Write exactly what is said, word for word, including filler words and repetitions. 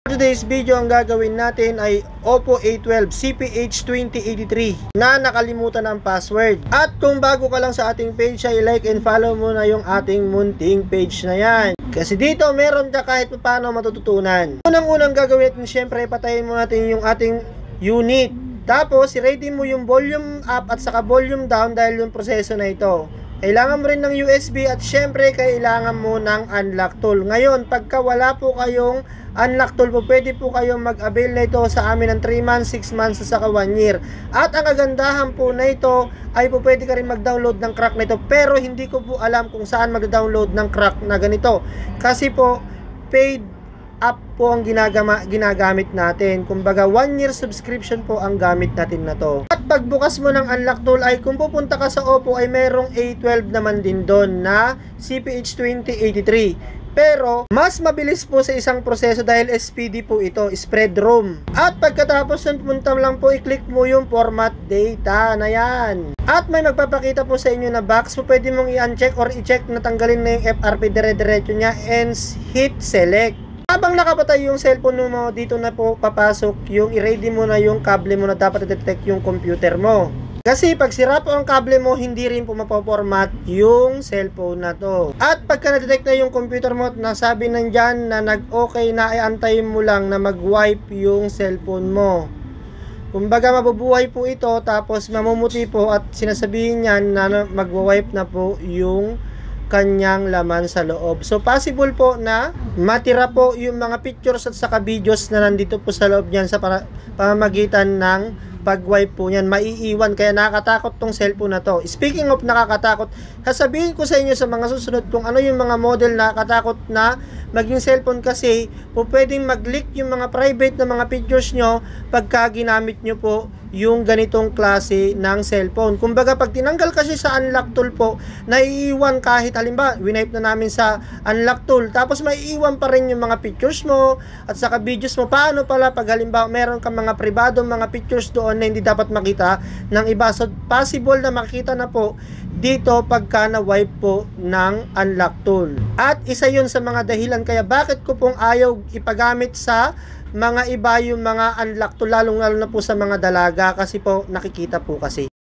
Today's video ang gagawin natin ay Oppo A twelve C P H twenty eighty-three na nakalimutan ang password. At kung bago ka lang sa ating page ay like and follow mo na yung ating munting page na yan. Kasi dito meron ka kahit paano matututunan. Unang-unang gagawin natin, syempre patayin mo natin yung ating unit. Tapos i-ready mo yung volume up at saka volume down dahil yung proseso na ito. Kailangan mo rin ng U S B at syempre kailangan mo ng unlock tool. Ngayon, pagka wala po kayong unlock tool po, pwede po kayong mag-avail na ito sa amin ng three months, six months, at saka one year. At ang kagandahan po na ito ay po pwede ka rin mag-download ng crack na ito. Pero hindi ko po alam kung saan mag-download ng crack na ganito. Kasi po, paid app po ang ginagama, ginagamit natin. Kumbaga one year subscription po ang gamit natin na to. At pagbukas mo ng unlock tool ay kung pupunta ka sa Oppo ay merong A twelve naman din doon na C P H twenty eighty-three. Pero mas mabilis po sa isang proseso dahil S P D po ito, spread ROM. At pagkatapos nun punta lang po, i-click mo yung format data na yan. At may magpapakita po sa inyo na box po, pwede mong i-uncheck or i-check na tanggalin na yung F R P dire-diretso niya and hit select. Habang nakapatay yung cellphone mo, dito na po papasok yung i-ready mo na yung kable mo na dapat i-detect yung computer mo. Kasi pag sira po ang kable mo, hindi rin po mapoformat yung cellphone na to. At pagka na-detect na yung computer mo at nasabi nandyan na nag-okay na, ay antayin mo lang na mag-wipe yung cellphone mo. Kumbaga mabubuhay po ito, tapos mamumuti po at sinasabihin niyan na mag-wipe na po yung kanyang laman sa loob. So possible po na matira po yung mga pictures at saka videos na nandito po sa loob niyan sa pamamagitan ng pag-wipe po niyan. Maiiwan, kaya nakakatakot tong cellphone na to. Speaking of nakakatakot, sasabihin ko sa inyo sa mga susunod kung ano yung mga model na nakakatakot na maging cellphone, kasi po pwedeng mag-leak yung mga private na mga pictures nyo pagka ginamit nyo po yung ganitong klase ng cellphone. Kumbaga pag tinanggal kasi sa unlock tool po, naiiwan kahit halimbawa winipe na namin sa unlock tool, tapos maiiwan pa rin yung mga pictures mo at saka videos mo. Paano pala pag halimbawa meron kang mga pribado mga pictures doon na hindi dapat makita ng iba? So possible na makita na po dito pagka na-wipe po ng unlock tool. At isa yun sa mga dahilan kaya bakit ko pong ayaw ipagamit sa mga iba yung mga unlock tool, lalong lalo na po sa mga dalaga, kasi po nakikita po kasi.